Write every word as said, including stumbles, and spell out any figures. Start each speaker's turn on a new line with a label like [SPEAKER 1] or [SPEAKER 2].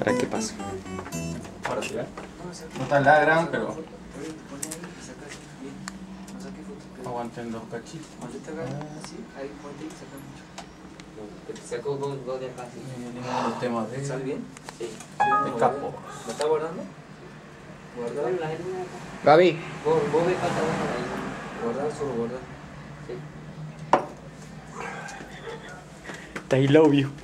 [SPEAKER 1] para que pase.
[SPEAKER 2] Ahora sí, ¿eh? No está la gran, pero aguanten dos cachitos.
[SPEAKER 3] Que te sacó con dos de acá.
[SPEAKER 2] Los temas de
[SPEAKER 3] ¿Sale bien? Sí.
[SPEAKER 2] escapo.
[SPEAKER 3] ¿Lo está guardando? Guardar.
[SPEAKER 1] Gaby.
[SPEAKER 3] Vos, vos ves falta ahí. Guardar, solo guardar. Sí.
[SPEAKER 1] I love you.